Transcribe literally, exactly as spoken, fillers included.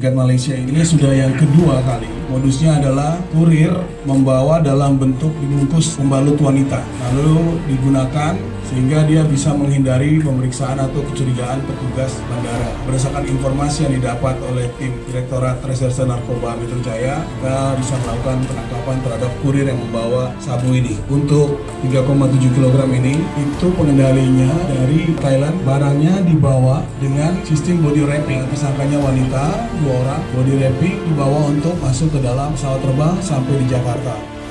Tiket Malaysia ini sudah yang kedua kali. Modusnya adalah kurir membawa dalam bentuk dibungkus pembalut wanita, lalu digunakan sehingga dia bisa menghindari pemeriksaan atau kecurigaan petugas bandara. Berdasarkan informasi yang didapat oleh tim Direktorat Reserse Narkoba Metro Jaya, kita bisa melakukan penangkapan terhadap kurir yang membawa sabu ini. Untuk tiga koma tujuh kilogram ini, itu pengendalinya dari Thailand. Barangnya dibawa dengan sistem body wrapping. Tersangkanya wanita, dua orang. Body wrapping dibawa untuk masuk ke dalam pesawat terbang sampai di Jakarta.